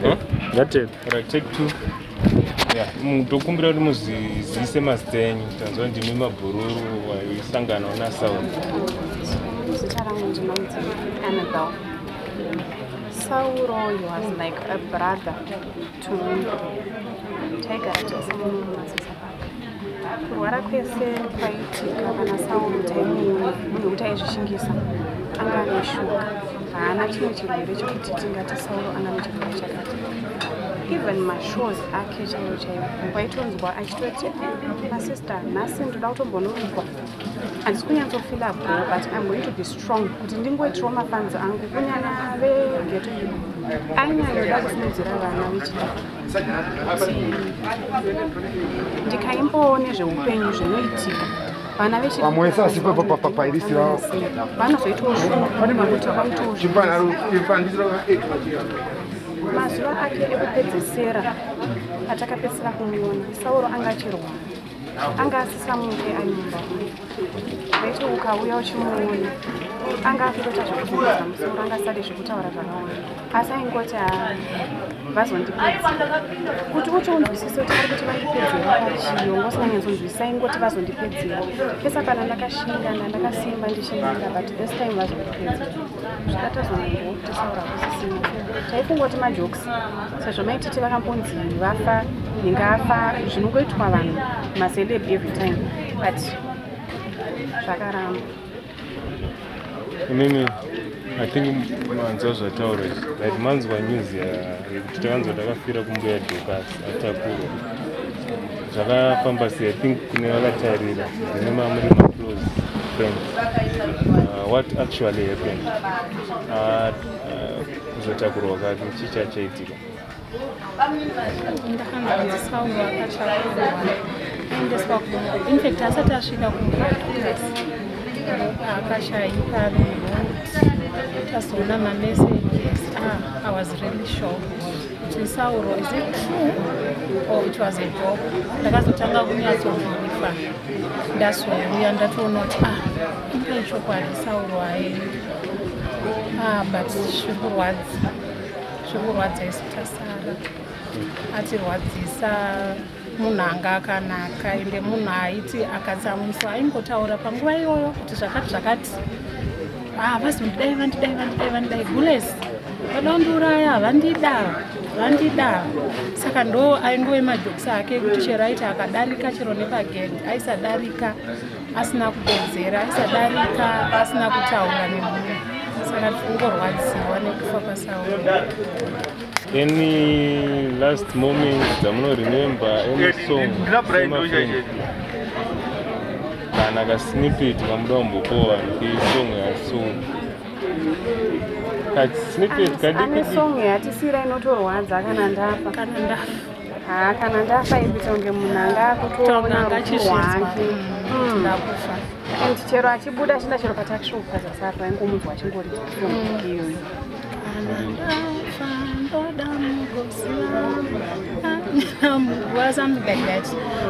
Ngate. Right, take 2. Yeah, mutokumbira kuti muzivise mazita enyu. Tanzwa ndimi mabhururu waisangana na Sauro. Zita rangu ndinonzi Annabelle. Sauro, he was like a brother to me. Taigara tose kurwara kwese kwaitika kana Sauro taimuona munhu kuti aizvishingisa anga ane shuga haana chimwe chirwere chokuti tingati Sauro anga ane chirwere chakati. Even mashows ake chaiwo chaiwo waitonzwa achitoti masista nhasi ndoda kutombonorukwa handisi kunyatsofila bro but I'm going to be strong kuti ndingoitirawo mafanzi angu kunyanya vegeto ainyanyoda kusimudzira vana vechidiki ndikaimboone zveupenyu zvinoitika vana vanozoitawo shungumakuti vakaitawo mazuva ake ekupedzisira atakapedzisira kumuona Sauro anga achirwara anga asisa muke ari mumba vaiti ukauya uchimuona anga afitota zvekuzungudza musoro anga asadi zvekutaura zvakawanda asi aingoti vazondipedza kuti uchonzwisisa kuti ari kuti vandipedzera pachiyongo usinganyatsoonzwisisa aingoti vazondipedzera pesa kana ndakashinga ndakasimba ndishinga but this time vazondipedzera zvikatazonango kuti Sauro akusisina taifungoti majokes sezvo maititi vakambonzi vafa ningafa zvinongoitwa vanhu maceleb every time but zvakaramba. Inini I think manzwa zvataura like manzwa news yekuti takanzwa takafira kumbuya Dorcas atakura zvakafamba sei. I think kune vakatarira kune mamuri close friends what actually happened kuzotakurwa kwake chii chaitika. Ndakanzi Sauro akachakurwa aendeswa kuDongo. In fact asati asvika kuMuratures akashaipa tazoona mamessages. I was really shocked. To Sauro, is it true or it was a joke? Ndakazotanga kunyatsovhurifa ndazouya ndatoona kuti ingachokwadi Sauro aendi but zvikurwadza isu tasara atirwadzisa munhu anga akanaka ende munhu aiti akatsamuswa aingotaura panguva iyoyo kuti zvakati vazondidai vandidai bulesi vadandiuraya vandida saka ndo aingowe majokisi ake kuti chero aiti akadarika chero nepagedhi aisadarika asina kupedzera aisadarika asina kutaura nemunhu saka tingorwadziwa nekufa kwaSauro. Any last moments I remember any song kana ka snippet kamuda mbokowa song ya song ka snippet ane song yatisira inotorwadza kana ndafa kana ndafa ipita unge munhu anga akutoona wake ndakufa and chero achibuda chinda chero patakishopa zasara vaingomunzwa achingori iyoyo was something like that,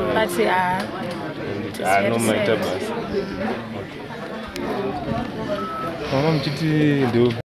but no matter. Mama mchiti ndio